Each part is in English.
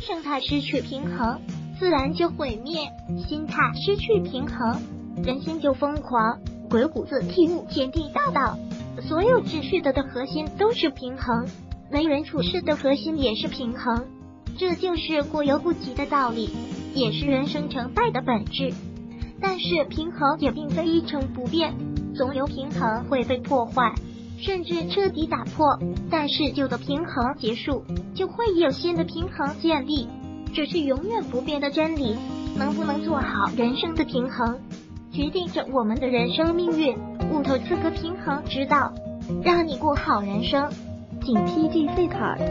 生态失去平衡，自然就毁灭；心态失去平衡，人心就疯狂。鬼谷子体悟天地大道，所有秩序的核心都是平衡，为人处事的核心也是平衡。这就是过犹不及的道理，也是人生成败的本质。但是平衡也并非一成不变，总有平衡会被破坏，甚至彻底打破。但是旧的平衡结束，就会有新的平衡建立，这是永远不变的真理。能不能做好人生的平衡，决定着我们的人生命运。悟透4个平衡之道，让你过好人生。 请 PGC card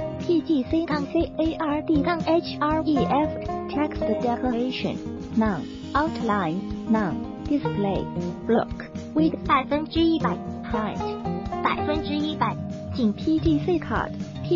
PGC-CARD-HREF text declaration none outline none display block width 100%， height 100%。 请 PGC card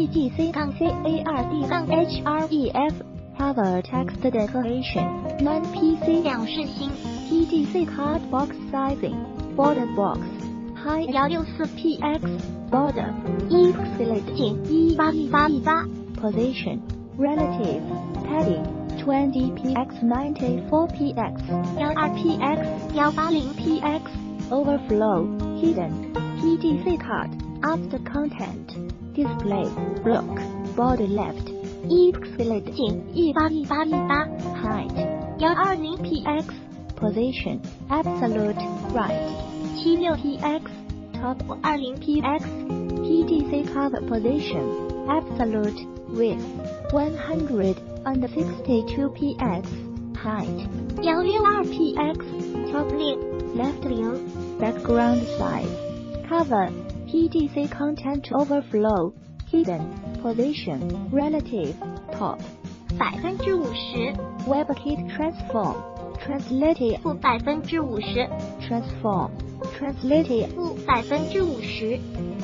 PGC-CARD-HREF cover text declaration non PC 两视星 PGC card box sizing border box height 164px border Exceled 1818 position relative padding 20px 94px 12px 180px overflow hidden PGC card after content display block border left Exceled 1818 height 120px position absolute right 76px top 20px PGC cover position absolute width 162px height 162px top 0 left background size cover PGC content overflow hidden position relative top 50%， WebKit transform translated -50%， transform translated -50%。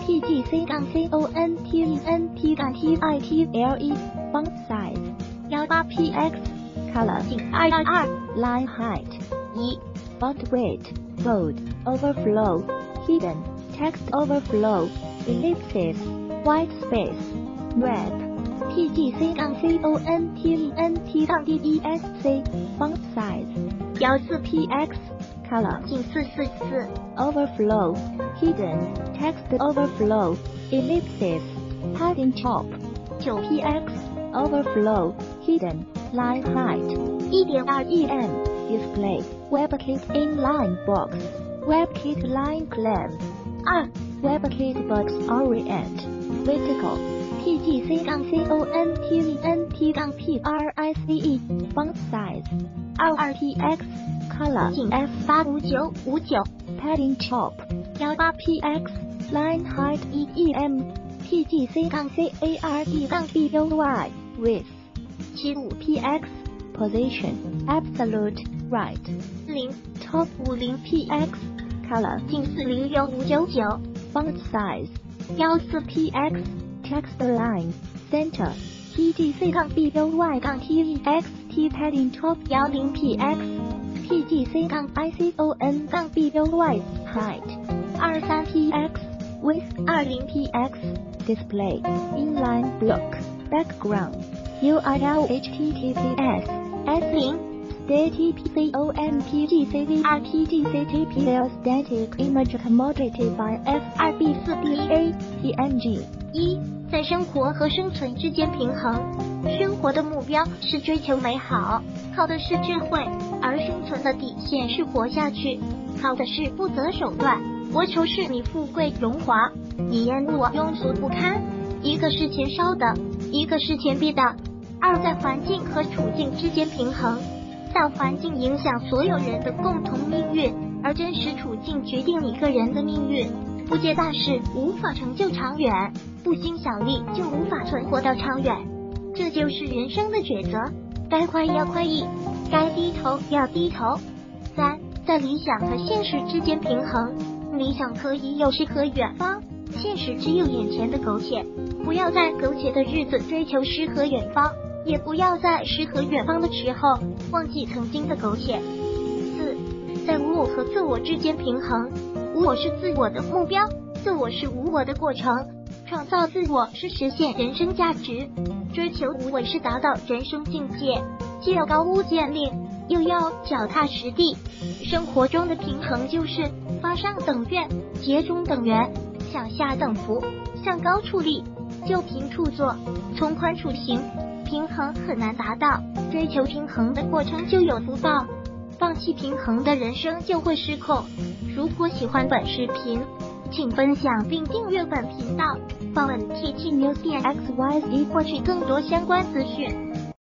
PGC-CONTENT-TITLE font size 18px color 222 line height 1 font weight bold overflow hidden text overflow ellipsis white space wrap PGC-CONTENT-DESC font size 14px color 444 overflow hidden text overflow ellipsis padding top 9px overflow hidden line height 1.2 em display WebKit inline box WebKit line clamp 2 WebKit box orient vertical PGC-CONTENT-PRICE font size 22px color F85959 padding top 18px line height em PGC-CARD-BUY width 75px position absolute right 0 top 50px color 40699 font size 14px text line center PGC-BUY-TEXT padding top 10px PGC-ICON-BUY height 23px width 20px display inline block background URL https S0 stpconpgcvrpgctpl static image commodity by FRB4DA PNG 1在生活和生存之间平衡。生活的目标是追求美好，靠的是智慧；而生存的底线是活下去，靠的是不择手段。我仇视你富贵荣华，你厌恶我庸俗不堪。一个是钱烧的，一个是钱币的。2在环境和处境之间平衡。大环境影响所有人的共同命运，而真实处境决定你个人的命运。不借大事，无法成就长远；不兴小利，就无法存活到长远。这就是人生的抉择，该快意要快意，该低头要低头。3在理想和现实之间平衡。理想可以有诗和远方，现实只有眼前的苟且。不要在苟且的日子追求诗和远方，也不要在诗和远方的时候忘记曾经的苟且。4在无我和自我之间平衡。无我是自我的目标，自我是无我的过程。创造自我是实现人生价值。 追求无为是达到人生境界，既要高屋建瓴，又要脚踏实地。生活中的平衡就是方上等愿，节中等圆，向下等福，向高处立，就平处坐，从宽处行。平衡很难达到，追求平衡的过程就有福报，放弃平衡的人生就会失控。如果喜欢本视频，请分享并订阅本频道，访问 TT News 点 XYZ 获取更多相关资讯。